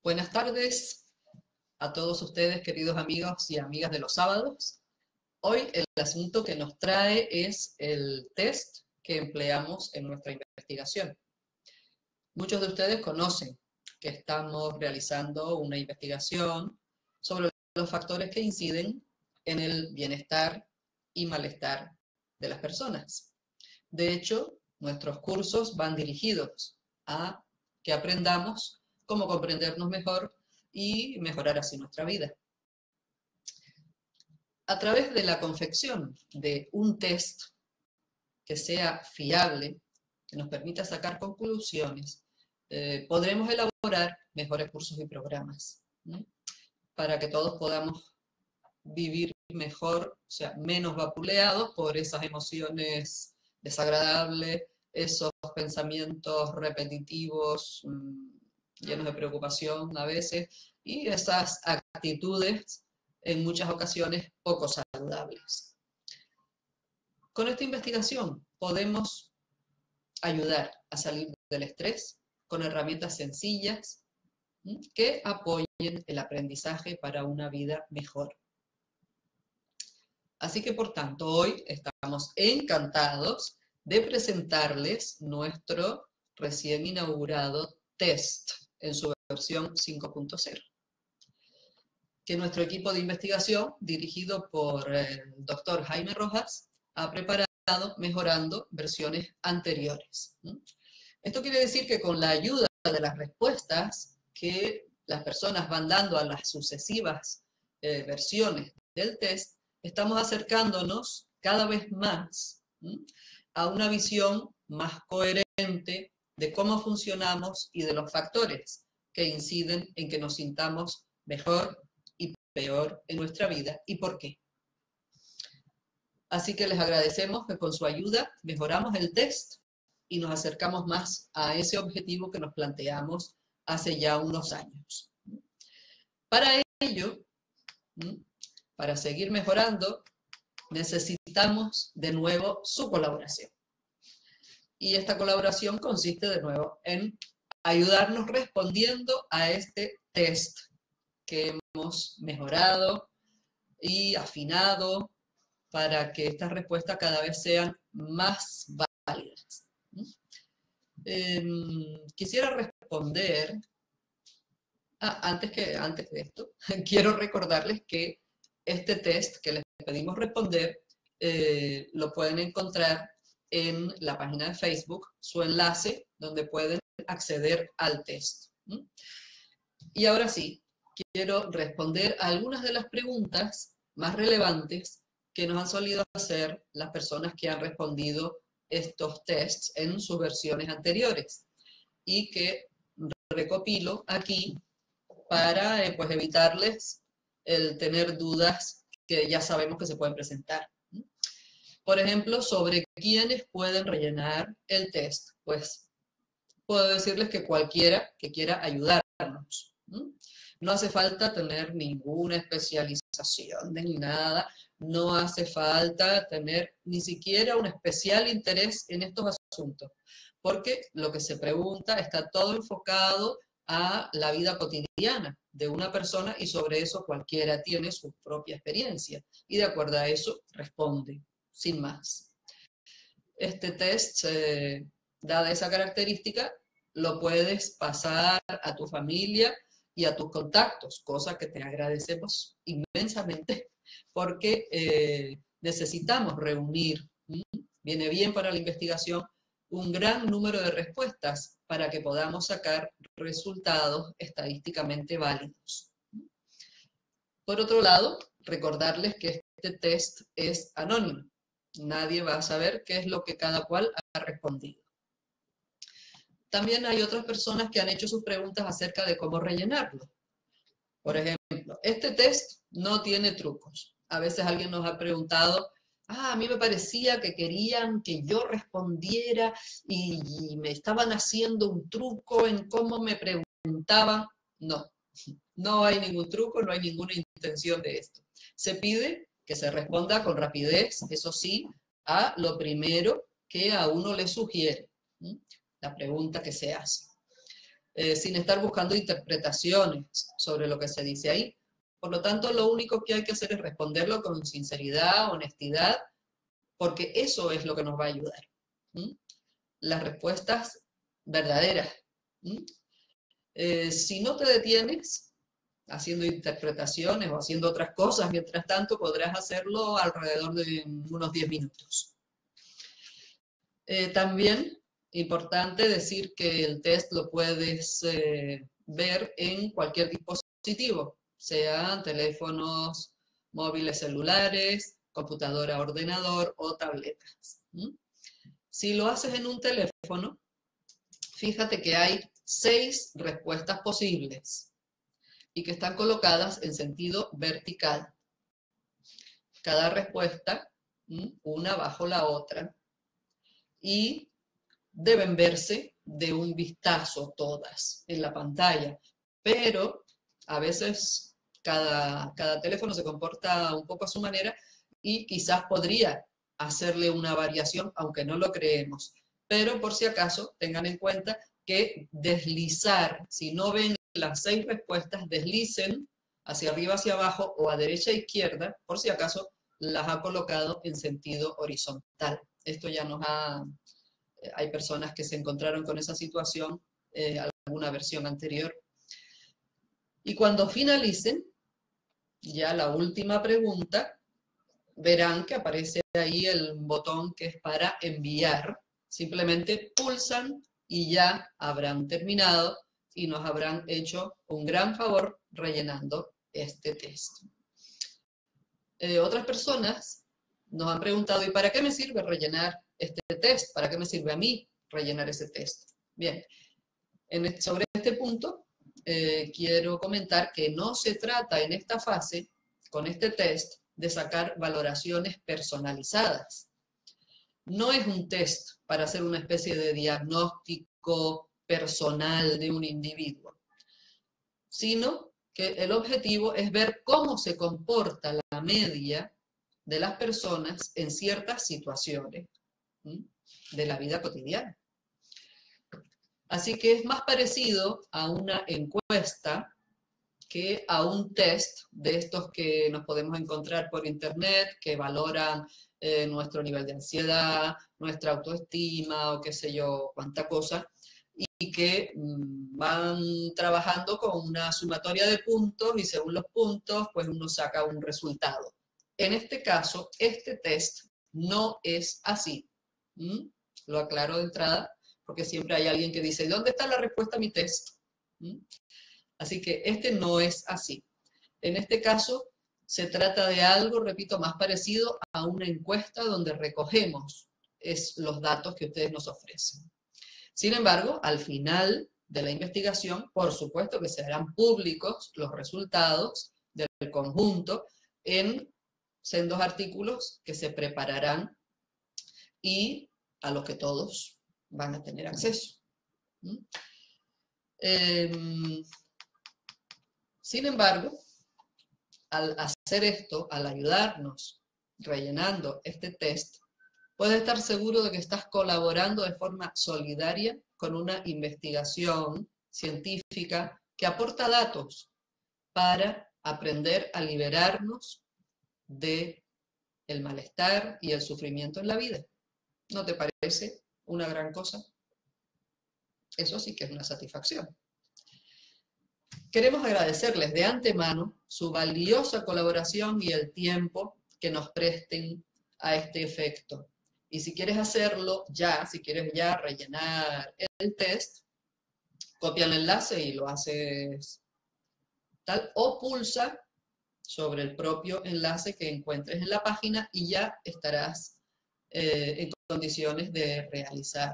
Buenas tardes a todos ustedes, queridos amigos y amigas de los sábados. Hoy el asunto que nos trae es el test que empleamos en nuestra investigación. Muchos de ustedes conocen que estamos realizando una investigación sobre los factores que inciden en el bienestar y malestar de las personas. De hecho, nuestros cursos van dirigidos a que aprendamos cómo comprendernos mejor y mejorar así nuestra vida. A través de la confección de un test que sea fiable, que nos permita sacar conclusiones, podremos elaborar mejores cursos y programas, ¿no? Para que todos podamos vivir mejor, o sea, menos vapuleados por esas emociones desagradables, esos pensamientos repetitivos, llenos de preocupación a veces, y esas actitudes en muchas ocasiones poco saludables. Con esta investigación podemos ayudar a salir del estrés con herramientas sencillas que apoyen el aprendizaje para una vida mejor. Así que, por tanto, hoy estamos encantados de presentarles nuestro recién inaugurado test en su versión 5.0, que nuestro equipo de investigación, dirigido por el doctor Jaime Rojas, ha preparado mejorando versiones anteriores. Esto quiere decir que con la ayuda de las respuestas que las personas van dando a las sucesivas versiones del test, estamos acercándonos cada vez más a una visión más coherente de cómo funcionamos y de los factores que inciden en que nos sintamos mejor y peor en nuestra vida y por qué. Así que les agradecemos que con su ayuda mejoramos el test y nos acercamos más a ese objetivo que nos planteamos hace ya unos años. Para ello, para seguir mejorando, necesitamos de nuevo su colaboración. Y esta colaboración consiste de nuevo en ayudarnos respondiendo a este test que hemos mejorado y afinado para que estas respuestas cada vez sean más válidas. Quisiera responder, antes de esto, quiero recordarles que este test que les pedimos responder lo pueden encontrar en la página de Facebook, su enlace donde pueden acceder al test. Y ahora sí, quiero responder a algunas de las preguntas más relevantes que nos han solido hacer las personas que han respondido estos tests en sus versiones anteriores y que recopilo aquí para pues, evitarles el tener dudas que ya sabemos que se pueden presentar. Por ejemplo, sobre quiénes pueden rellenar el test. Pues puedo decirles que cualquiera que quiera ayudarnos. No hace falta tener ninguna especialización ni nada. No hace falta tener ni siquiera un especial interés en estos asuntos, porque lo que se pregunta está todo enfocado a la vida cotidiana de una persona y sobre eso cualquiera tiene su propia experiencia y de acuerdo a eso responde, sin más. Este test, dada esa característica, lo puedes pasar a tu familia y a tus contactos, cosa que te agradecemos inmensamente porque necesitamos reunir, viene bien para la investigación, un gran número de respuestas para que podamos sacar resultados estadísticamente válidos. Por otro lado, recordarles que este test es anónimo. Nadie va a saber qué es lo que cada cual ha respondido. También hay otras personas que han hecho sus preguntas acerca de cómo rellenarlo. Por ejemplo, este test no tiene trucos. A veces alguien nos ha preguntado, a mí me parecía que querían que yo respondiera y me estaban haciendo un truco en cómo me preguntaban. No, no hay ningún truco, no hay ninguna intención de esto. Se pide que se responda con rapidez, eso sí, a lo primero que a uno le sugiere, la pregunta que se hace. sin estar buscando interpretaciones sobre lo que se dice ahí. Por lo tanto, lo único que hay que hacer es responderlo con sinceridad, honestidad, porque eso es lo que nos va a ayudar. Las respuestas verdaderas. Si no te detienes haciendo interpretaciones o haciendo otras cosas, mientras tanto podrás hacerlo alrededor de unos 10 minutos. También, importante decir que el test lo puedes ver en cualquier dispositivo, sean teléfonos móviles celulares, computadora, ordenador o tabletas. Si lo haces en un teléfono, fíjate que hay 6 respuestas posibles y que están colocadas en sentido vertical. Cada respuesta, una bajo la otra, y deben verse de un vistazo todas en la pantalla, pero a veces cada teléfono se comporta un poco a su manera y quizás podría hacerle una variación, aunque no lo creemos. Pero por si acaso, tengan en cuenta que deslizar, si no ven las 6 respuestas, deslicen hacia arriba, hacia abajo o a derecha e izquierda, por si acaso las ha colocado en sentido horizontal. Esto ya nos ha... Hay personas que se encontraron con esa situación alguna versión anterior. Y cuando finalicen, ya la última pregunta, verán que aparece ahí el botón que es para enviar. Simplemente pulsan y ya habrán terminado y nos habrán hecho un gran favor rellenando este test. Otras personas nos han preguntado, ¿y para qué me sirve rellenar este test? ¿Para qué me sirve a mí rellenar ese test? Bien, sobre este punto quiero comentar que no se trata en esta fase, con este test, de sacar valoraciones personalizadas. No es un test para hacer una especie de diagnóstico personal de un individuo, sino que el objetivo es ver cómo se comporta la media de las personas en ciertas situaciones de la vida cotidiana. Así que es más parecido a una encuesta que a un test de estos que nos podemos encontrar por internet, que valoran nuestro nivel de ansiedad, nuestra autoestima o qué sé yo, cuánta cosa, y que van trabajando con una sumatoria de puntos y según los puntos, pues uno saca un resultado. En este caso, este test no es así. Lo aclaro de entrada, porque siempre hay alguien que dice, ¿dónde está la respuesta a mi test? Así que este no es así. En este caso, se trata de algo, repito, más parecido a una encuesta donde recogemos los datos que ustedes nos ofrecen. Sin embargo, al final de la investigación, por supuesto que se harán públicos los resultados del conjunto en sendos artículos que se prepararán y a los que todos van a tener acceso. Sin embargo, al hacer esto, al ayudarnos rellenando este test, puedes estar seguro de que estás colaborando de forma solidaria con una investigación científica que aporta datos para aprender a liberarnos del malestar y el sufrimiento en la vida. ¿No te parece una gran cosa? Eso sí que es una satisfacción. Queremos agradecerles de antemano su valiosa colaboración y el tiempo que nos presten a este efecto. Y si quieres hacerlo ya, si quieres ya rellenar el test, copia el enlace y lo haces tal, o pulsa sobre el propio enlace que encuentres en la página y ya estarás en condiciones de realizar.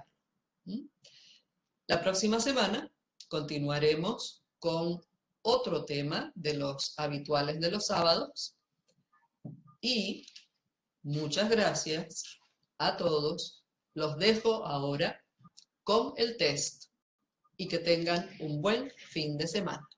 La próxima semana continuaremos con otro tema de los habituales de los sábados y muchas gracias a todos. Los dejo ahora con el test y que tengan un buen fin de semana.